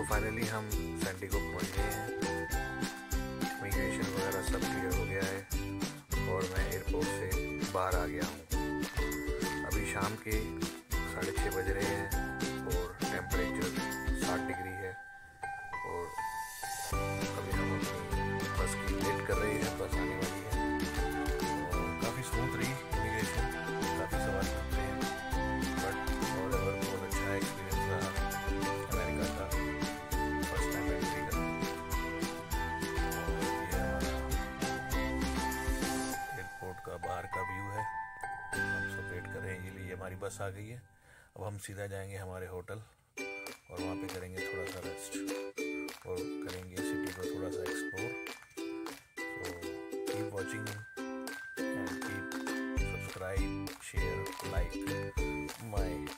Finally हम Sandy को पहुँच गए हैं। इमिग्रेशन वगैरह सब क्लियर हो गया है और मैं एयरपोर्ट से बाहर आ गया हूँ। अभी शाम के 6:30 बज रहे हैं और टेम्परेचर 60 डिग्री है और अभी हम अपनी बस की वेट कर रहे हैं। बस आने वाली है और काफ़ी स्मूथ रही इमिग्रेशन, काफ़ी सवाल पूछते हैं बट ऑल ओवर बहुत अच्छा एक्सपीरियंस रहा अमेरिका का फर्स्ट टाइम एंट्री का। एयरपोर्ट का बाहर का व्यू है। हम सब वेट कर रहे हैं, ये हमारी बस आ गई है। अब हम सीधा जाएंगे हमारे होटल और वहाँ पे करेंगे थोड़ा सा रेस्ट और करेंगे सिटी को थोड़ा सा explore. So keep watching and keep subscribe, share, like my